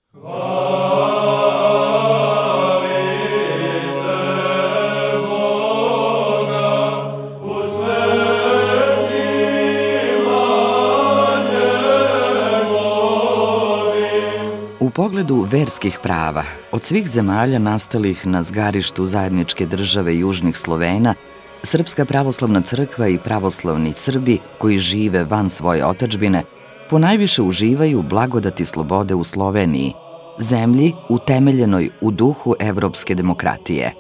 U pogledu verskih prava, od svih zemalja nastalih na zgarištu zajedničke države južnih Slovena, Srpska pravoslavna crkva i pravoslavni Srbi koji žive van svoje otadžbine ponajviše uživaju blagodati slobode u Sloveniji, zemlji utemeljenoj u duhu evropske demokratije.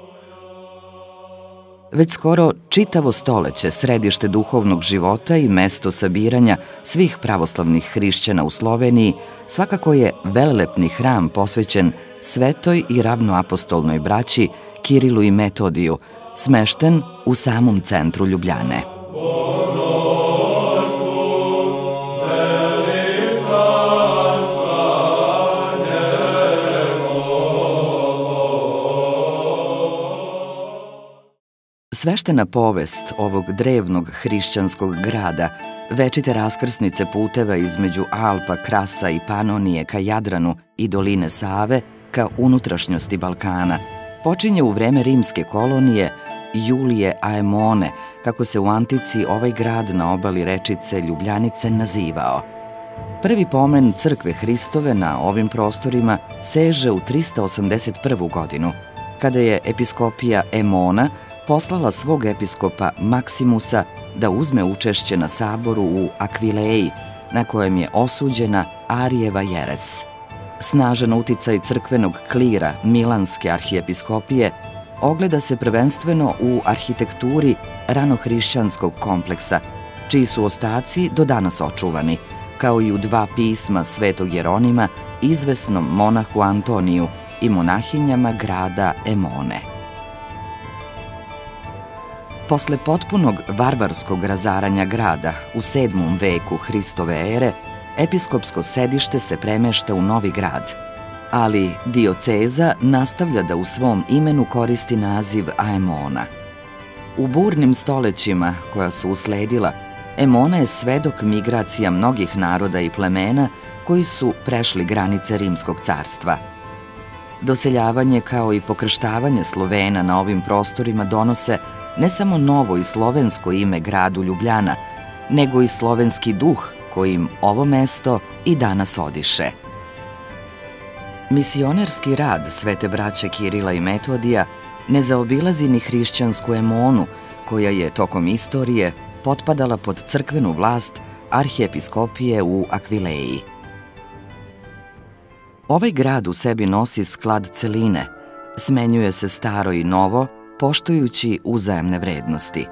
Već skoro čitavo stoleće središte duhovnog života i mesto sabiranja svih pravoslavnih hrišćana u Sloveniji svakako je velelepni hram posvećen svetoj i ravnoapostolnoj braći Kirilu i Metodiju, smešten u samom centru Ljubljane. Sveštena povest ovog drevnog hrišćanskog grada, večite raskrsnice puteva između Alpa, Krasa i Panonije ka Jadranu i doline Save ka unutrašnjosti Balkana, počinje u vreme rimske kolonije Julije Aemone, kako se u antici ovaj grad na obali rečice Ljubljanice nazivao. Prvi pomen crkve Hristove na ovim prostorima seže u 381. godinu, kada je episkopija Emona poslala svog episkopa Maksimusa da uzme učešće na saboru u Akvileji, na kojem je osuđena Arijeva jeres. Snažan uticaj crkvenog klira Milanske arhijepiskopije ogleda se prvenstveno u arhitekturi ranohrišćanskog kompleksa, čiji su ostaci do danas očuvani, kao i u dva pisma svetog Jeronima izvesnom monahu Antoniju i monahinjama grada Emone. Posle potpunog varvarskog razaranja grada u 7. veku Hristove ere, episkopsko sedište se premešta u Novi grad, ali dioceza nastavlja da u svom imenu koristi naziv Aemona. U burnim stolećima koja su usledila, Emona je svedok migracija mnogih naroda i plemena koji su prešli granice Rimskog carstva. Doseljavanje kao i pokrštavanje Slovena na ovim prostorima donose ne samo novo i slovensko ime gradu Ljubljana, nego i slovenski duh kojim ovo mesto i danas odiše. Misionerski rad svete braće Kirila i Metodija ne zaobilazi ni hrišćansku Emonu, koja je tokom istorije potpadala pod crkvenu vlast arhijepiskopije u Akvileji. Ovaj grad u sebi nosi sklad celine, smenjuje se staro i novo, poštujući uzajamne vrednosti.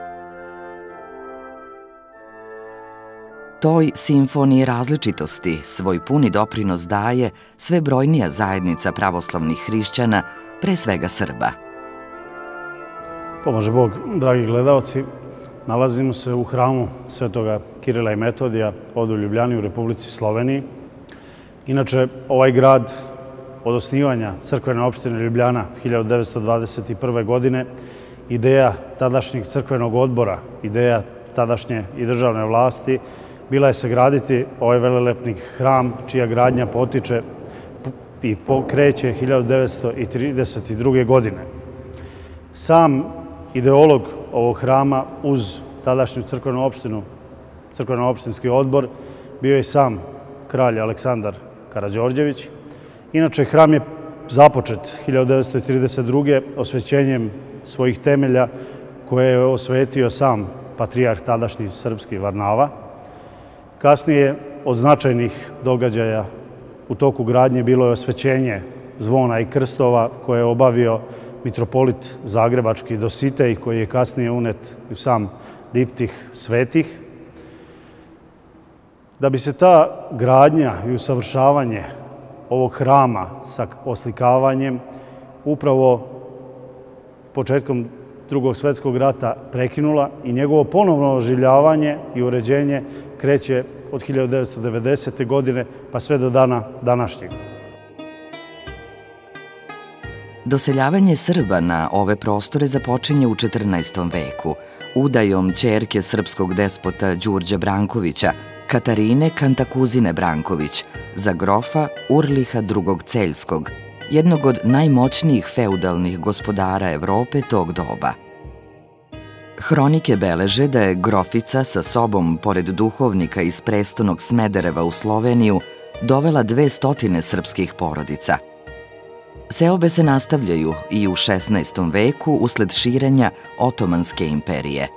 Toj simfoniji različitosti svoj puni doprinos daje sve brojnija zajednica pravoslavnih hrišćana, pre svega Srba. Pomaže Bog, dragi gledalci, nalazimo se u hramu svetoga Kirila i Metodija ovde u Ljubljani u Republici Sloveniji. Inače, ovaj grad od osnivanja crkvene opštine Ljubljana 1921. godine, ideja tadašnjeg crkvenog odbora, ideja tadašnje i državne vlasti, bila je sagraditi ovaj velelepni hram, čija gradnja potiče i kreće 1932. godine. Sam ideolog ovog hrama uz tadašnju crkvenu opštinu, crkveno-opštinski odbor, bio je sam kralj Aleksandar Karađorđević. Inače, hram je započet 1932. osvećenjem svojih temelja koje je osvetio sam patrijarh tadašnji srpski Varnava. Kasnije, od značajnih događaja u toku gradnje bilo je osvećenje zvona i krstova koje je obavio mitropolit zagrebački Dositej, koji je kasnije unet u sam diptih svetih. Da bi se ta gradnja i usavršavanje ovog hrama sa oslikavanjem upravo početkom Drugog svetskog rata prekinula i njegovo ponovno oživljavanje i uređenje kreće od 1990. godine pa sve do dana današnjeg. Doseljavanje Srba na ove prostore započinje u 14. veku, udajom ćerke srpskog despota Đurđa Brankovića, Katarine Kantakuzine Branković za grofa Urliha II. Celjskog, jednog od najmoćnijih feudalnih gospodara Evrope tog doba. Hronike beleže da je grofica sa sobom, pored duhovnika iz prestonog Smedereva u Sloveniju, dovela 200 srpskih porodica. Seobe se nastavljaju i u 16. veku usled širenja Otomanske imperije.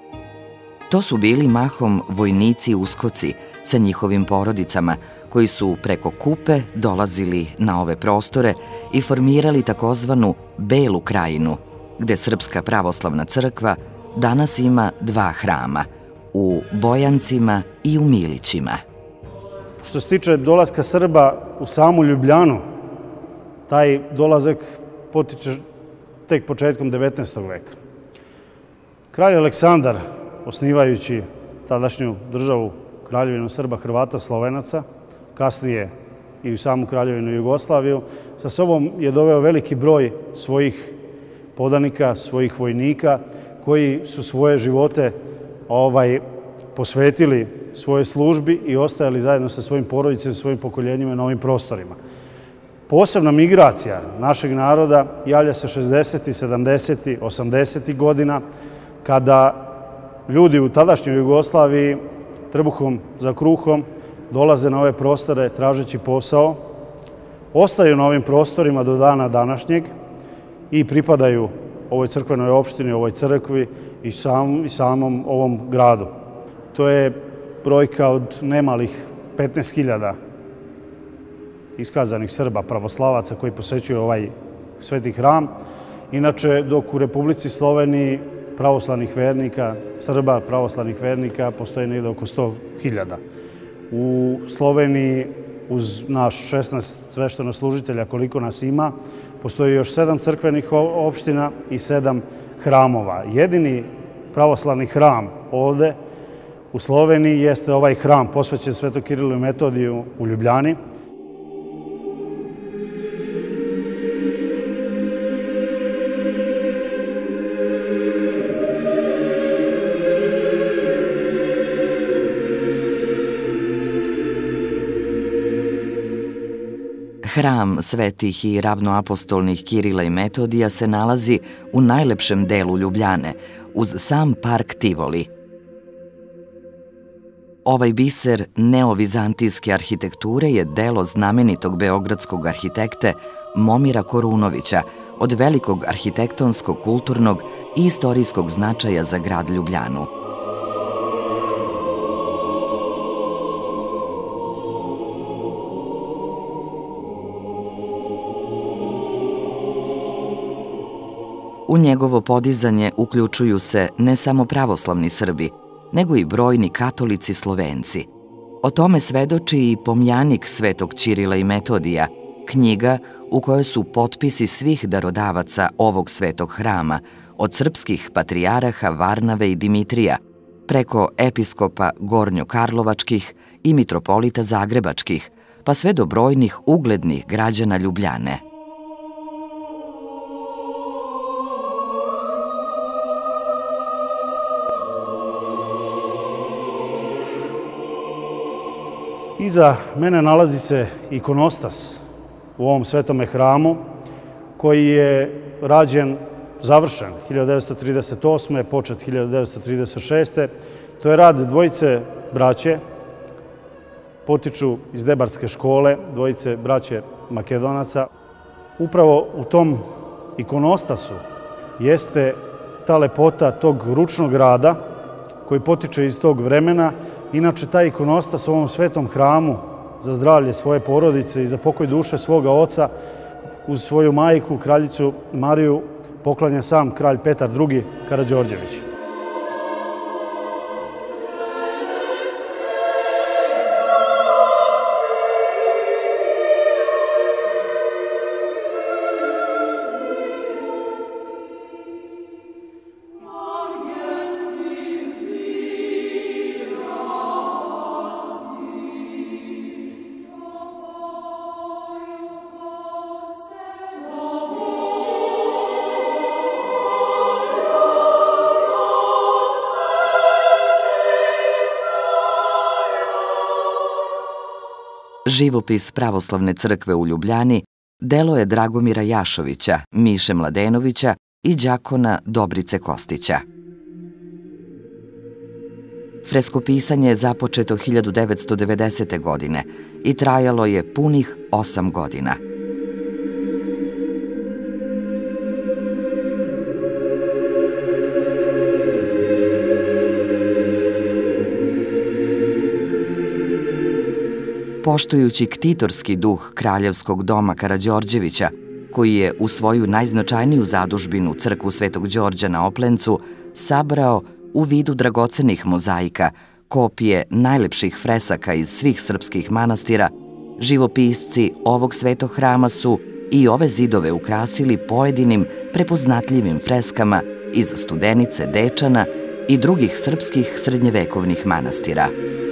To su bili mahom vojnici uskoci sa njihovim porodicama koji su preko Kupe dolazili na ove prostore i formirali takozvanu Belu krajinu, gde Srpska pravoslavna crkva danas ima 2 hrama, u Bojancima i u Milićima. Što se tiče dolaska Srba u samu Ljubljanu, taj dolazak potiče tek početkom 19. veka. Kralj Aleksandar, osnivajući tadašnju državu Kraljevinu Srba, Hrvata, Slovenaca, kasnije i u samu Kraljevinu Jugoslaviju, sa sobom je doveo veliki broj svojih podanika, svojih vojnika, koji su svoje živote posvetili svojoj službi i ostajali zajedno sa svojim porodicama i svojim pokoljenjima na ovim prostorima. Posebna migracija našeg naroda javlja se 60. 70. 80. godina, kada ljudi u tadašnjoj Jugoslaviji trbuhom za kruhom dolaze na ove prostore tražeći posao, ostaju na ovim prostorima do dana današnjeg i pripadaju ovoj crkvenoj opštini, ovoj crkvi i samom ovom gradu. To je brojka od nemalih 15.000 iskazanih Srba, pravoslavaca koji posećuju ovaj sveti hram. Inače, dok u Republici Sloveniji pravoslavnih vernika, Srba pravoslavnih vernika, postoji negdje oko 100.000. U Sloveniji, uz naš 16 sveštenoslužitelja, koliko nas ima, postoji još 7 crkvenih opština i 7 hramova. Jedini pravoslavni hram ovde u Sloveniji jeste ovaj hram posvećen Svetog Kirilu i Metodiju u Ljubljani. Hram svetih i ravnoapostolnih Kirila i Metodija se nalazi u najlepšem delu Ljubljane, uz sam park Tivoli. Ovaj biser neovizantijske arhitekture je delo znamenitog beogradskog arhitekte Momira Korunovića, od velikog arhitektonskog, kulturnog i istorijskog značaja za grad Ljubljanu. U njegovo podizanje uključuju se ne samo pravoslavni Srbi, nego i brojni katolici Slovenci. O tome svedoči i Pomjanik Svetog Ćirila i Metodija, knjiga u kojoj su potpisi svih darodavaca ovog svetog hrama, od srpskih patrijaraha Varnave i Dimitrija, preko episkopa Gornjokarlovačkih i mitropolita Zagrebačkih, pa sve do brojnih uglednih građana Ljubljane. Iza mene nalazi se ikonostas u ovom svetome hramu, koji je rađen, završen 1938. počet 1936. To je rad dvojice braće, potiču iz Debarske škole, dvojice braće Makedonaca. Upravo u tom ikonostasu jeste ta lepota tog ručnog rada koji potiče iz tog vremena. Inače, taj ikonostas u ovom svetom hramu za zdravlje svoje porodice i za pokoj duše svoga oca uz svoju majku, kraljicu Mariju, poklanja sam kralj Petar II. Karađorđević. Živopis Pravoslavne crkve u Ljubljani delo je Dragomira Jašovića, Miše Mladenovića i đakona Dobrice Kostića. Freskopisanje je započeto 1990. godine i trajalo je punih 8 godina. Poštujući ktitorski duh kraljevskog doma Karađorđevića, koji je u svoju najznačajniju zadužbinu crkvu Svetog Đorđa na Oplencu sabrao u vidu dragocenih mozaika, kopije najlepših fresaka iz svih srpskih manastira, živopisci ovog svetog hrama su i ove zidove ukrasili pojedinim prepoznatljivim freskama iz Studenice, Dečana i drugih srpskih srednjevekovnih manastira.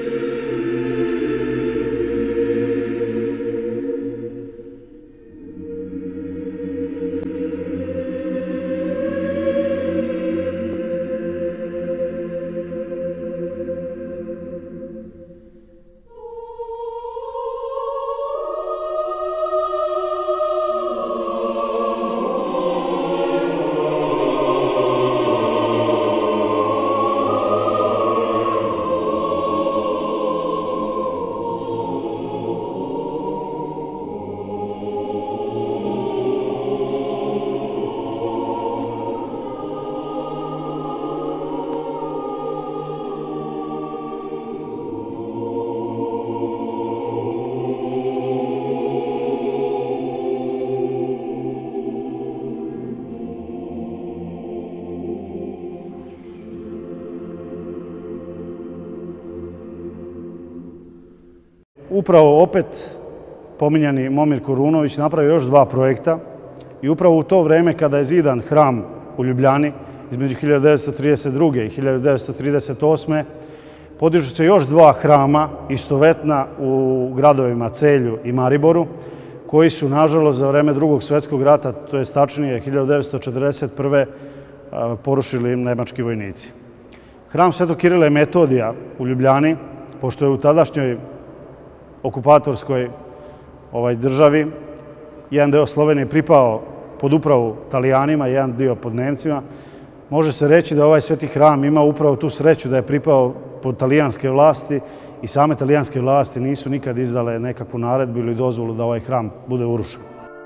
Upravo opet pominjani Momir Korunović napravio još 2 projekta i upravo u to vreme kada je zidan hram u Ljubljani između 1932. i 1938. podižu se još 2 hrama istovetna u gradovima Celju i Mariboru, koji su, nažalost, za vreme Drugog svjetskog rata, to je tačnije 1941. porušili nemački vojnici. Hram Svetog Kirila i Metodija u Ljubljani, pošto je u tadašnjoj okupatorskoj državi, jedan deo Slovenije pripao pod upravu Talijanima, jedan dio pod Nemcima, može se reći da ovaj sveti hram ima upravo tu sreću da je pripao pod talijanske vlasti i same talijanske vlasti nisu nikad izdale nekakvu naredbu ili dozvolu da ovaj hram bude urušen.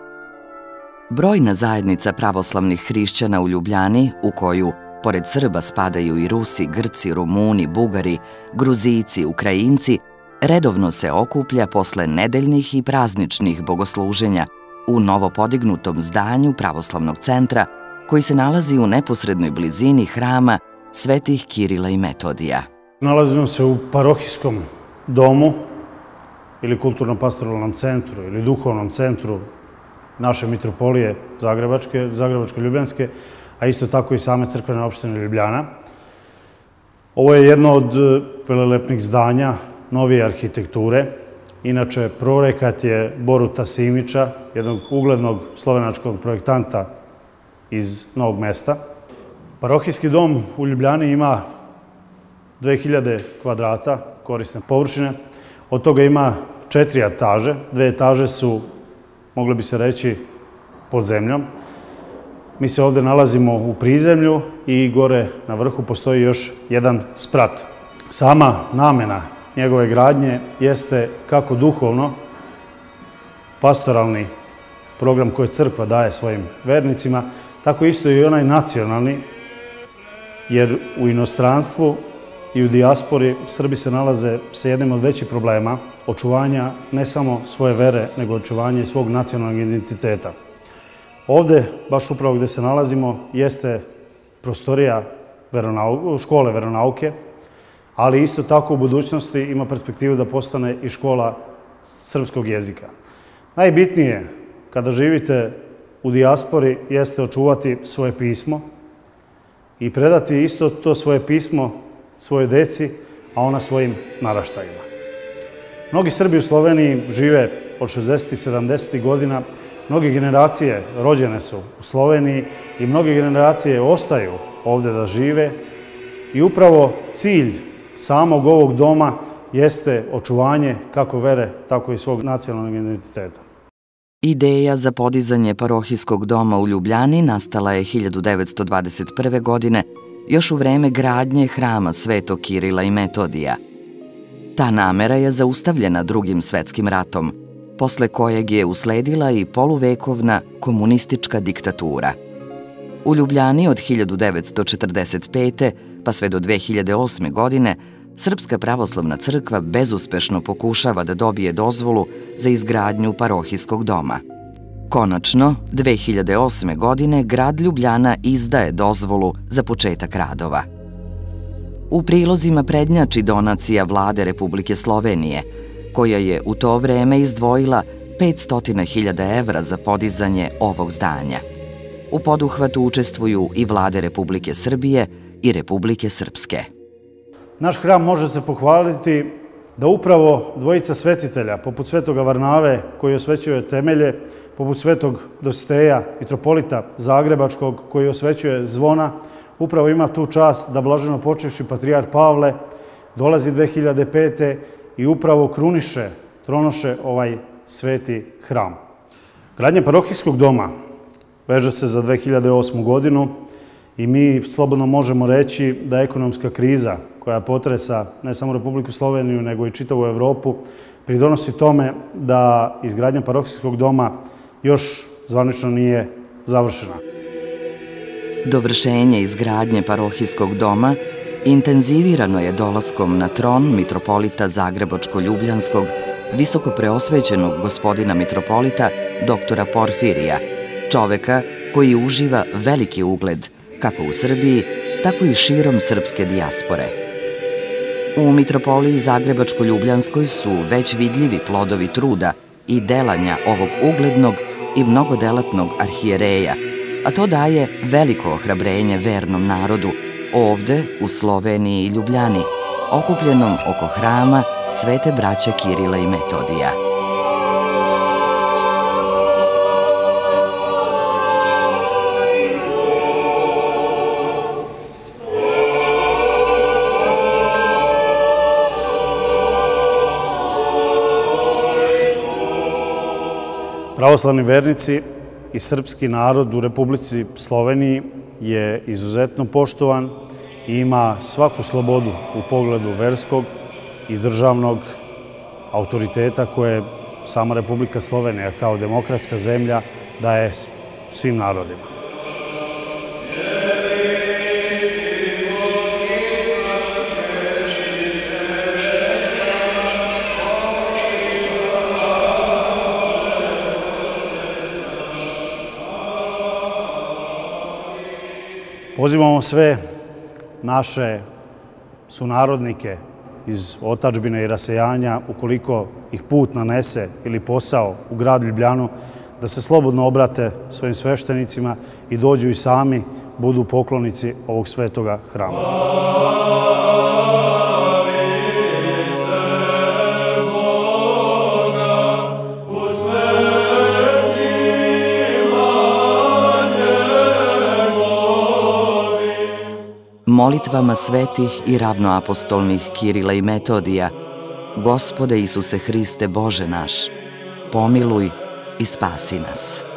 Brojna zajednica pravoslavnih hrišćana u Ljubljani, u koju, pored Srba, spadaju i Rusi, Grci, Rumuni, Bugari, Gruzijci, Ukrajinci, redovno se okuplja posle nedeljnih i prazničnih bogosluženja u novopodignutom zdanju Pravoslavnog centra, koji se nalazi u neposrednoj blizini hrama Svetih Kirila i Metodija. Nalazimo se u parohijskom domu ili kulturno-pastoralnom centru ili duhovnom centru naše mitropolije Zagrebačko-Ljubljanske, a isto tako i same crkvene opštine Ljubljana. Ovo je jedno od velelepnih zdanja novije arhitekture. Inače, projekat je Boruta Simića, jednog uglednog slovenačkog projektanta iz Novog Mesta. Parohijski dom u Ljubljani ima 2000 kvadrata korisne površine. Od toga ima 4 etaže. 2 etaže su, moglo bi se reći, pod zemljom. Mi se ovdje nalazimo u prizemlju i gore na vrhu postoji još jedan sprat. Sama namena njegove gradnje jeste kako duhovno, pastoralni program koji crkva daje svojim vernicima, tako isto i onaj nacionalni, jer u inostranstvu i u dijaspori Srbi se nalaze sa jednim od većih problema očuvanja ne samo svoje vere, nego očuvanja i svog nacionalnog identiteta. Ovdje, baš upravo gdje se nalazimo, jeste prostorija škole veronauke, ali isto tako u budućnosti ima perspektivu da postane i škola srpskog jezika. Najbitnije kada živite u dijaspori jeste očuvati svoje pismo i predati isto to svoje pismo svojoj deci, a ona svojim naraštajima. Mnogi Srbi u Sloveniji žive od 60. i 70. godina, mnoge generacije rođene su u Sloveniji i mnoge generacije ostaju ovdje da žive i upravo cilj samog ovog doma jeste očuvanje kako vere, tako i svog nacionalnog identiteta. Ideja za podizanje parohijskog doma u Ljubljani nastala je 1921. godine, još u vreme gradnje hrama Svetog Kirila i Metodija. Ta namera je zaustavljena Drugim svetskim ratom, posle kojeg je usledila i poluvekovna komunistička diktatura. U Ljubljani od 1945. pa sve do 2008. godine Srpska pravoslavna crkva bezuspešno pokušava da dobije dozvolu za izgradnju parohijskog doma. Konačno, 2008. godine grad Ljubljana izdaje dozvolu za početak radova. U prilozima prednjači donacija Vlade Republike Slovenije, koja je u to vreme izdvojila 500.000 evra za podizanje ovog zdanja. U poduhvatu učestvuju i Vlade Republike Srbije i Republike Srpske. Naš hram može se pohvaliti da upravo dvojica svetitelja, poput Svetoga Varnave, koji osvećuje temelje, poput Svetog Dositeja, mitropolita Zagrebačkog, koji osvećuje zvona, upravo ima tu čast da blaženo počevši patrijarh Pavle dolazi 2005. i upravo kruniše, tronoše ovaj sveti hram. Gradnja parohijskog doma veže se za 2008. godinu i mi slobodno možemo reći da ekonomska kriza koja potresa ne samo Republiku Sloveniju, nego i čitavu Evropu, pridonosi tome da izgradnja parohijskog doma još zvanično nije završena. Dovršenje izgradnje parohijskog doma intenzivirano je dolaskom na tron mitropolita Zagrebačko-Ljubljanskog, visoko preosvećenog gospodina mitropolita doktora Porfirija, čoveka koji uživa veliki ugled kako u Srbiji, tako i širom srpske dijaspore. U mitropoliji Zagrebačko-Ljubljanskoj su već vidljivi plodovi truda i delanja ovog uglednog i mnogodelatnog arhijereja, a to daje veliko ohrabrenje vernom narodu ovde u Sloveniji i Ljubljani, okupljenom oko hrama Svete braće Kirila i Metodija. Pravoslavni vernici i srpski narod u Republici Sloveniji je izuzetno poštovan i ima svaku slobodu u pogledu verskog i državnog autoriteta koje sama Republika Slovenija kao demokratska zemlja daje svim narodima. Pozivamo sve naše sunarodnike iz otadžbine i rasejanja, ukoliko ih put nanese ili posao u grad Ljubljanu, da se slobodno obrate svojim sveštenicima i dođu i sami budu poklonici ovog svetoga hrama. Molitvama svetih i ravnoapostolnih Kirila i Metodija, Gospode Isuse Hriste Bože naš, pomiluj i spasi nas.